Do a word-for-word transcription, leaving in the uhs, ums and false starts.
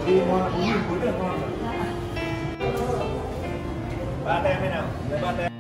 đi ngon, cuối đường ngon rồi. Ba tem thế nào? Lấy ba tem.